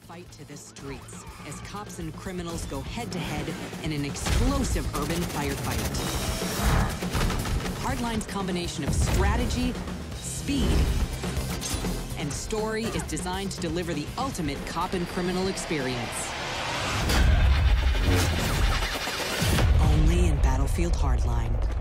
fight to the streets as cops and criminals go head-to-head in an explosive urban firefight. Hardline's combination of strategy, speed, and story is designed to deliver the ultimate cop and criminal experience. Only in Battlefield Hardline.